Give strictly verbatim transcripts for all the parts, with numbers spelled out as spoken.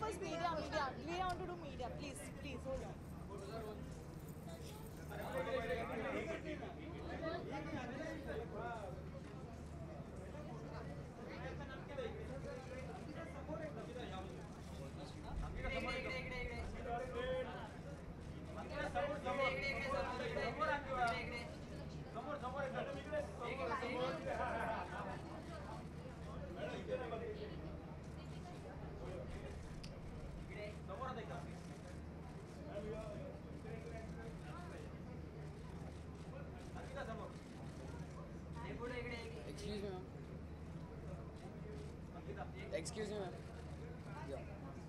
first media, media. We want to do media. Please, please hold on. Excuse me, ma'am. Excuse me, ma'am. Yeah.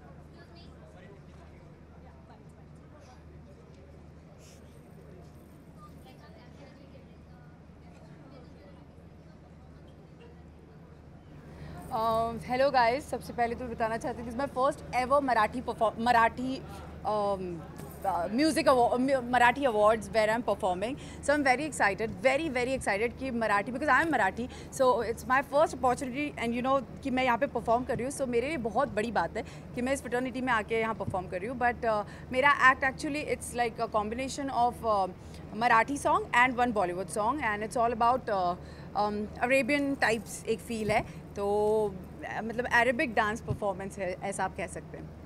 Hello guys, सबसे पहले तो बताना चाहती हूँ this my first ever Marathi perform Marathi music Marathi awards where I am performing. So I am very excited, very very excited कि Marathi, because I am Marathi, so it's my first opportunity and you know कि मैं यहाँ पे परफॉर्म कर रही हूँ. सो so, मेरे लिए बहुत बड़ी बात है कि मैं इस फ्रेटर्निटी में आके यहाँ परफॉर्म कर रही हूँ. बट uh, मेरा act actually it's like a combination of Marathi song and one Bollywood song, and it's all about Arabian types एक फील है. तो मतलब अरेबिक डांस परफॉर्मेंस है, ऐसा आप कह सकते हैं.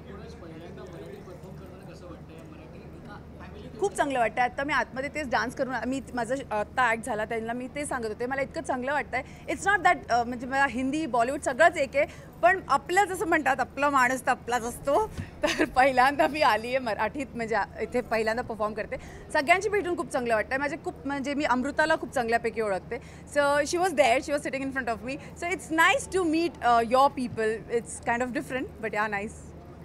खूप चांगलं वाटतं. आता मी आतमध्ये तेच डान्स करून मी माझं आत्ता ॲक्ट झाला त्यांना मी तेच सांगत होते, मला इतकं चांगलं वाटतं आहे. इट्स नॉट दॅट म्हणजे मला हिंदी बॉलिवूड सगळंच एक आहे, पण आपलं जसं म्हणतात आपला माणूस तर आपलाच असतो. तर पहिल्यांदा मी आली आहे मराठीत, म्हणजे इथे पहिल्यांदा परफॉर्म करते. सगळ्यांची भेटून खूप चांगलं वाटतं. माझे खूप म्हणजे मी अमृताला खूप चांगल्यापैकी ओळखते. So she was there, she was sitting in front of me. So it's nice to meet your people. It's kind of different but yeah nice.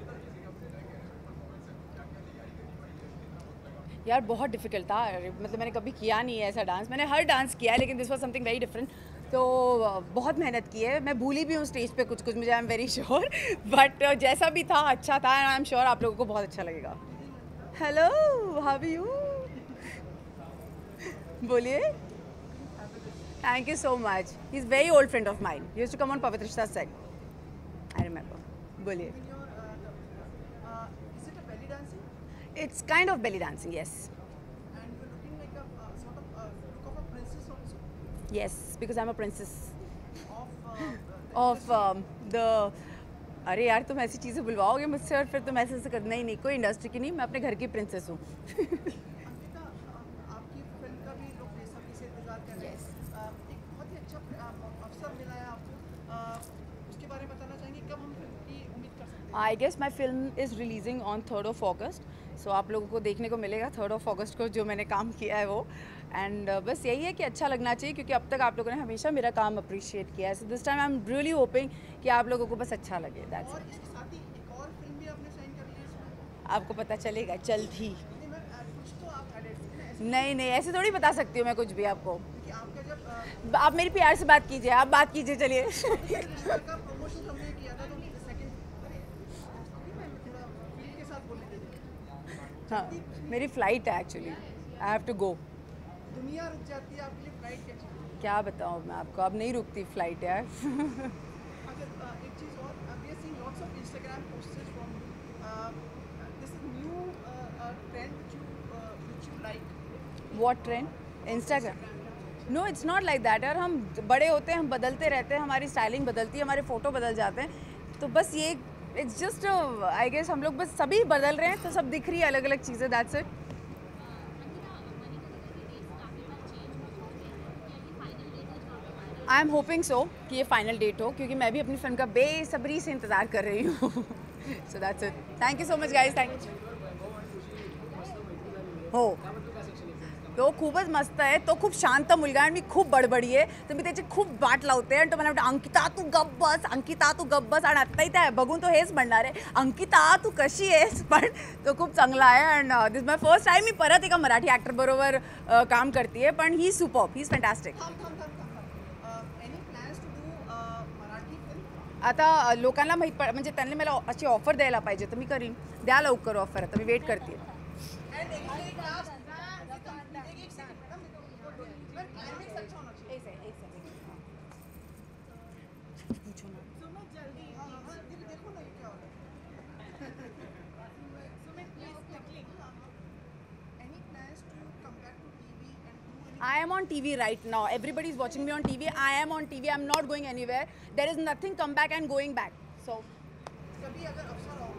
यार बहुत डिफ़िकल्ट था, मतलब मैंने कभी किया नहीं है ऐसा डांस. मैंने हर डांस किया है लेकिन this was something very different. तो बहुत मेहनत की है. मैं भूली भी हूँ स्टेज पे कुछ कुछ, मुझे I am very sure. But जैसा भी था अच्छा था, एंड आई एम श्योर आप लोगों को बहुत अच्छा लगेगा. Hello, how are you? बोलिए. Thank you so much. He is very old friend of mine. He used to come on पवित्रिता सेट. I remember. बोलिए. It's kind of belly dancing, yes. And you're looking like a uh, sort of uh, look of a princess also. Yes, because I'm a princess Of uh, of um, the. अरे यार तुम ऐसी चीज़ें बुलवाओगे मुझसे और फिर तुम ऐसे ऐसे कर. नहीं नहीं, कोई इंडस्ट्री की नहीं, मैं अपने घर की प्रिंसेस हूँ. अंकिता, आपकी फिल्म का भी लोग बेसब्री से इंतजार कर रहे हैं. एक बहुत ही अच्छा अवसर मिला है आपको, उसके बारे में बताना चाहेंगे, कब हम फिल्म की उम्मीद कर सकते हैं? I guess my film is releasing on third of August. So आप लोगों को देखने को मिलेगा थर्ड ऑफ अगस्त को जो मैंने काम किया है वो. एंड uh, बस यही है कि अच्छा लगना चाहिए, क्योंकि अब तक आप लोगों ने हमेशा मेरा काम अप्रिशिएट किया है. So this time I am really hoping कि आप लोगों को बस अच्छा लगे. दैट्स और इसके साथ ही एक और फिल्म भी आपने साइन कर ली है इसमें. आपको पता चलेगा जल्द ही. नहीं मैं अ, कुछ तो आप हाईलाइट नहीं नहीं, ऐसे थोड़ी बता सकती हूँ मैं कुछ भी आपको. कि आपका जब आप मेरी प्यार से बात कीजिए, आप बात कीजिए. चलिए. रिश्ता का प्रमोशन हमने किया था तो सेकंड मैं थोड़ा फील के साथ बोलने दीजिए. हाँ, मेरी फ़्लाइट है actually. I have to go. दुनिया रुक जाती है आपके लिए, फ्लाइट कैंसिल. क्या बताऊँ मैं आपको, अब नहीं रुकती फ़्लाइट यार. अगर uh, एक चीज़ और, we are seeing lots of Instagram posts from this is new trend which you which you like. What trend? Instagram. No, it's not like that यार. हम बड़े होते हैं, हम बदलते रहते हैं, हमारी स्टाइलिंग बदलती है, हमारे फ़ोटो बदल जाते हैं. तो बस ये इट्स जस्ट आई गेस हम लोग बस सभी बदल रहे हैं, तो सब दिख रही है अलग अलग चीज़ें. That's it. I am hoping so कि ये फाइनल डेट हो, क्योंकि मैं भी अपनी फिल्म का बेसब्री से इंतज़ार कर रही हूँ. So that's it. Thank you so much guys. Thank you. हो, तो खूपच मस्त आहे. तो खूप शांत मुलगा आणि मी खूप बडबडी आहे, तर मी त्याची खूप वाट लावते. आणि तो मला म्हणतो अंकिता तू गप्प बस, अंकिता तू गप्प बस. आणि आत्ताही त्या बघून तो हेच म्हणणार आहे, अंकिता तू कशी आहेस. पण तो खूप चांगला आहे. And this my first time मी परत एका मराठी ॲक्टर बरोबर uh, काम करते आहे. पण ही सुपर्ब, ही इज फॅन्टॅस्टिक. थांब थांब थांब थांब any plans to do Marathi film? आता uh, लोकांना माहीत पड म्हणजे त्यांनी मला अशी ऑफर द्यायला पाहिजे, तर मी करीन. द्या लवकर ऑफर, आता मी वेट करते. एंड एक एक लास्ट एक एक सेकंड मैडम, मैं क्लाइमेक्स अच्छा होना चाहिए. एक सेकंड, एक सेकंड. पूछो ना. तो मैं जल्दी हाँ हाँ देखो ना ये क्या हो रहा है. I am on T V right now. Everybody is watching me on T V. I am on T V. I'm not going anywhere. There is nothing come back and going back. So कभी अगर अवसर